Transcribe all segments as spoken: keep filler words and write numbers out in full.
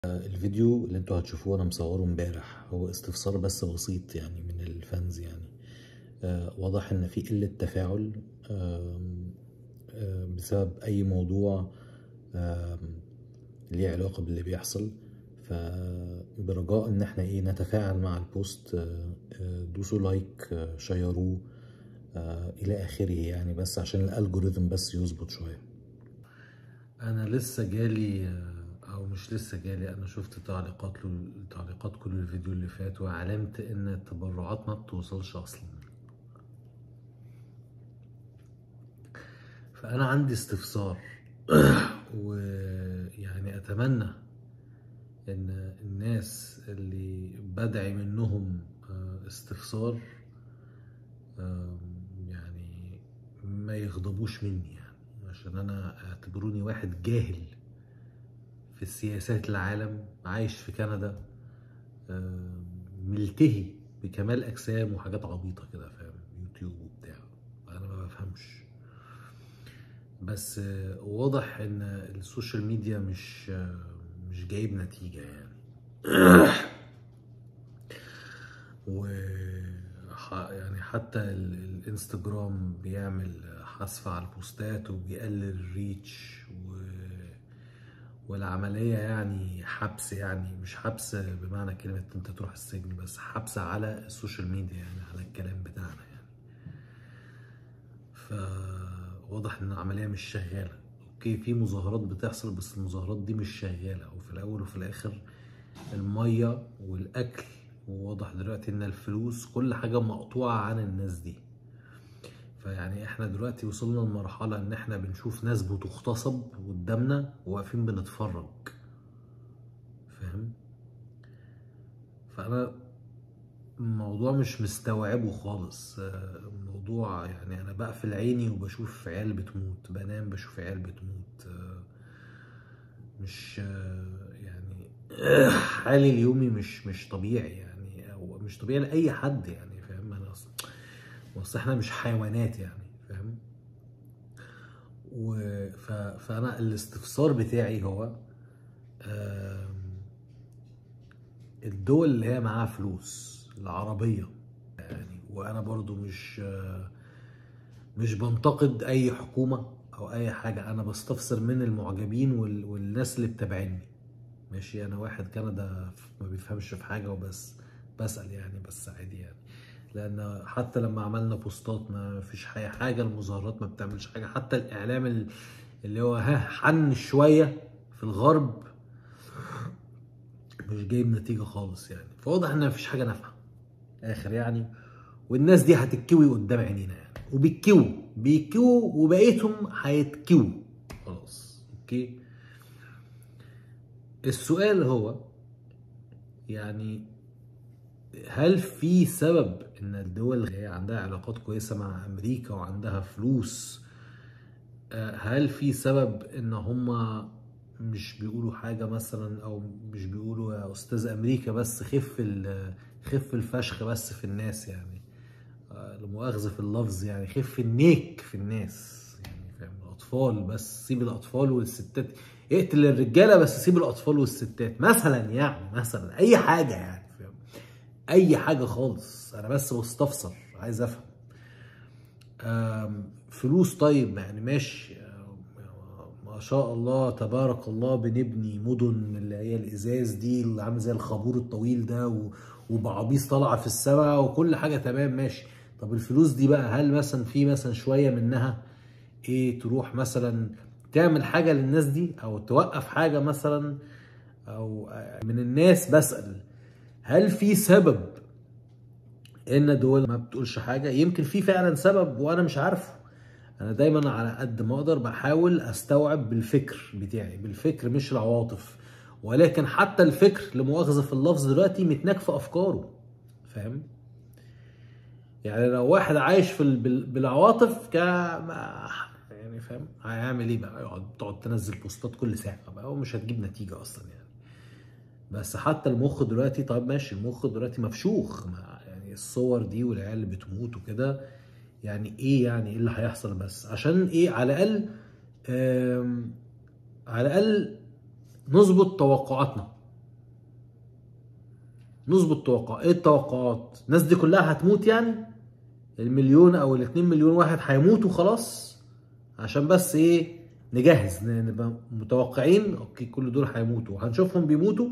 الفيديو اللي انتوا هتشوفوه انا مصوره امبارح هو استفسار بس بسيط يعني من الفانز يعني. آه واضح ان في قلة تفاعل آه آه بسبب اي موضوع آه ليه علاقة باللي بيحصل، فبرجاء ان احنا ايه نتفاعل مع البوست. آه آه دوسوا لايك، آه شيروه آه الى اخره يعني، بس عشان الالجوريثم بس يظبط شوية. انا لسه جالي او مش لسه جالي، انا شفت تعليقات له تعليقات كل الفيديو اللي فات وعلمت ان التبرعات ما بتوصلش اصلا. فانا عندي استفسار ويعني اتمنى ان الناس اللي بدعي منهم استفسار يعني ما يغضبوش مني، يعني عشان انا اعتبروني واحد جاهل في السياسات العالم، عايش في كندا، ملتهي بكمال اجسام وحاجات عبيطه كده، فاهم؟ يوتيوب وبتاع، انا ما بفهمش. بس واضح ان السوشيال ميديا مش مش جايب نتيجه يعني. و يعني حتى الانستجرام بيعمل حذف على البوستات وبيقلل الريتش و... والعملية يعني حبس، يعني مش حبس بمعنى كلمة انت تروح السجن، بس حبس على السوشيال ميديا يعني، على الكلام بتاعنا يعني. فواضح ان العملية مش شغالة. اوكي، في مظاهرات بتحصل بس المظاهرات دي مش شغالة، وفي الاول وفي الاخر المية والاكل، وواضح دلوقتي ان الفلوس، كل حاجة مقطوعة عن الناس دي. فيعني احنا دلوقتي وصلنا لمرحلة ان احنا بنشوف ناس بتغتصب قدامنا وواقفين بنتفرج، فاهم؟ فانا الموضوع مش مستوعبه خالص. الموضوع يعني انا بقفل عيني وبشوف عيال بتموت، بنام بشوف عيال بتموت. مش يعني حالي اليومي مش مش طبيعي يعني، او مش طبيعي لاي حد يعني، فاهم؟ انا اصلا اصل احنا مش حيوانات يعني، فاهم؟ و ف... فانا الاستفسار بتاعي هو الدول اللي هي معاها فلوس العربية يعني، وانا برضو مش مش بنتقد اي حكومة او اي حاجة، انا بستفسر من المعجبين وال... والناس اللي بتابعني. ماشي، انا واحد كندا ما بيفهمش في حاجة وبس بسأل يعني، بس عادي يعني. لان حتى لما عملنا بوستات ما فيش حاجة، المظاهرات ما بتعملش حاجة، حتى الاعلام اللي هو ها حن شوية في الغرب مش جايب نتيجة خالص يعني. فواضح ان مفيش حاجة نافعة اخر يعني، والناس دي هتتكوي قدام عينينا يعني، وبيتكوا بيتكوا وبقيتهم هيتكوا خلاص. اوكي، السؤال هو يعني هل في سبب ان الدول اللي هي عندها علاقات كويسة مع امريكا وعندها فلوس، هل في سبب ان هما مش بيقولوا حاجة مثلا، او مش بيقولوا يا استاذ امريكا بس خف خف الفشخ بس في الناس يعني، لمؤاخذة في اللفظ يعني، خف النيك في الناس يعني، فاهم؟ الاطفال بس سيب الاطفال والستات، اقتل الرجالة بس سيب الاطفال والستات مثلا يعني، مثلا اي حاجة يعني، فاهم؟ اي حاجة خالص، انا بس بستفسر عايز افهم. فلوس طيب يعني ماشي، ما شاء الله تبارك الله، بنبني مدن من اللي هي الازاز دي اللي عامل زي الخابور الطويل ده، وبعابيس طالعه في السماء وكل حاجه تمام ماشي. طب الفلوس دي بقى، هل مثلا في مثلا شويه منها ايه تروح مثلا تعمل حاجه للناس دي، او توقف حاجه مثلا، او من الناس بسأل هل في سبب ان دول ما بتقولش حاجه؟ يمكن في فعلا سبب وانا مش عارفه. انا دايما على قد ما اقدر بحاول استوعب بالفكر بتاعي، بالفكر مش العواطف، ولكن حتى الفكر لمؤاخذة في اللفظ دلوقتي متناك في افكاره، فاهم؟ يعني لو واحد عايش في بالعواطف ك يعني، فاهم؟ هيعمل ايه بقى؟ يقعد تقعد تنزل بوستات كل ساعه بقى ومش هتجيب نتيجه اصلا يعني. بس حتى المخ دلوقتي، طيب ماشي، المخ دلوقتي مفشوخ يعني، الصور دي والعيال اللي بتموت وكده يعني ايه يعني، ايه اللي هيحصل؟ بس عشان ايه على الاقل على الاقل نظبط توقعاتنا، نظبط توقع. ايه التوقعات؟ الناس دي كلها هتموت يعني؟ المليون او الاتنين مليون واحد هيموتوا خلاص؟ عشان بس ايه نجهز، نبقى متوقعين اوكي كل دول هيموتوا وهنشوفهم بيموتوا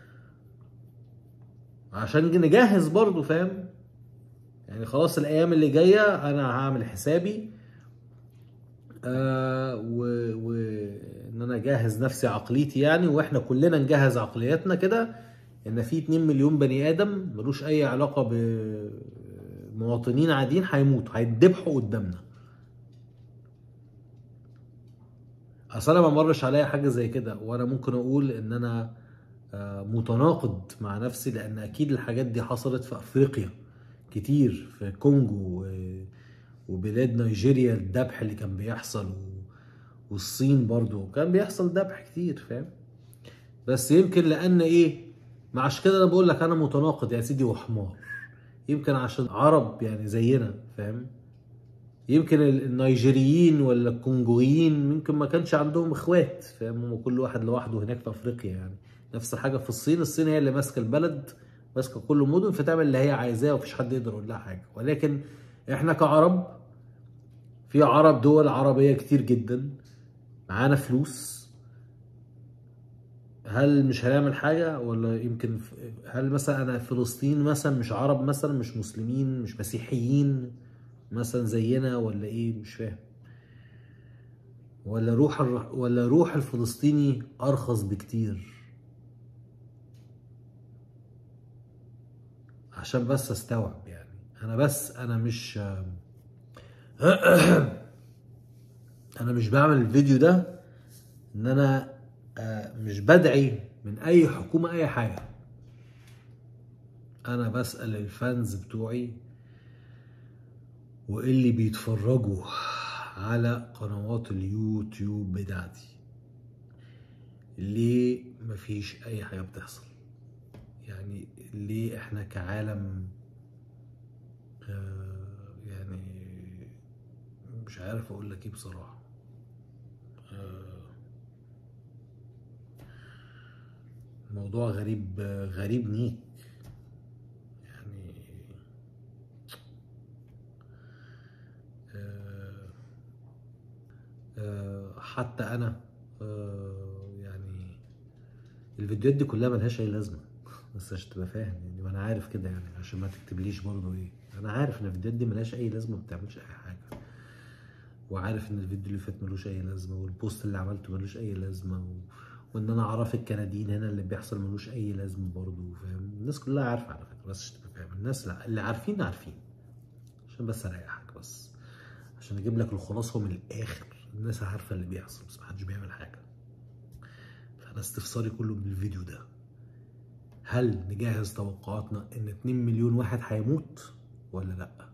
عشان نجهز برضو، فاهم؟ يعني خلاص الايام اللي جايه انا هعمل حسابي آه و, و ان انا اجهز نفسي عقليتي يعني، واحنا كلنا نجهز عقلياتنا كده، ان في اتنين مليون بني ادم ملوش اي علاقه بمواطنين عاديين هيموتوا هيتذبحوا قدامنا. اصل انا ما مرش عليا حاجه زي كده، وانا ممكن اقول ان انا متناقض مع نفسي، لان اكيد الحاجات دي حصلت في افريقيا كتير، في كونجو وبلاد نيجيريا الذبح اللي كان بيحصل، والصين برضو كان بيحصل ذبح كتير، فاهم؟ بس يمكن لان ايه، ما عشان كده انا بقول لك انا متناقض يا سيدي وحمار، يمكن عشان عرب يعني زينا، فاهم؟ يمكن النيجيريين ولا الكونجويين يمكن ما كانش عندهم اخوات، فاهم؟ هم كل واحد لوحده هناك في افريقيا يعني. نفس الحاجه في الصين، الصين هي اللي ماسكه البلد، ماسكه كل المدن، فتعمل اللي هي عايزاه ومفيش حد يقدر يقول لها حاجه. ولكن احنا كعرب، في عرب دول عربيه كتير جدا معانا فلوس، هل مش هنعمل حاجه؟ ولا يمكن هل مثلا انا فلسطين مثلا مش عرب مثلا، مش مسلمين، مش مسيحيين مثلا زينا ولا ايه؟ مش فاهم. ولا روح الر... ولا روح الفلسطيني ارخص بكتير؟ عشان بس استوعب يعني. انا بس انا مش انا مش بعمل الفيديو ده ان انا مش بدعي من اي حكومة اي حاجة. انا بسأل الفانز بتوعي واللي بيتفرجوا على قنوات اليوتيوب بتاعتي، ليه مفيش اي حاجة بتحصل؟ يعني ليه احنا كعالم آه يعني مش عارف اقول لك ايه بصراحة. آه موضوع غريب، غريب نيك يعني. آه آه حتى انا آه يعني الفيديوهات دي كلها ملهاش اي لازمه، بس عشان تبقى فاهم يعني، وانا عارف كده يعني، عشان ما تكتبليش برضه ايه، انا عارف ان الفيديوهات دي ملهاش اي لازمه، ما بتعملش اي حاجه، وعارف ان الفيديو اللي فات ملوش اي لازمه، والبوست اللي عملته ملوش اي لازمه، و... وان انا اعرف الكنديين هنا اللي بيحصل ملوش اي لازمه برضه، فاهم؟ الناس كلها عارفه على فكره، بس عشان تبقى فاهم، الناس لا اللي عارفين عارفين، عشان بس اريحك، بس عشان اجيب لك الخلاصه من الاخر. الناس عارفه اللي بيحصل بس محدش بيعمل حاجه. فانا استفساري كله من الفيديو ده، هل نجهز توقعاتنا ان اتنين مليون واحد هيموت ولا لا؟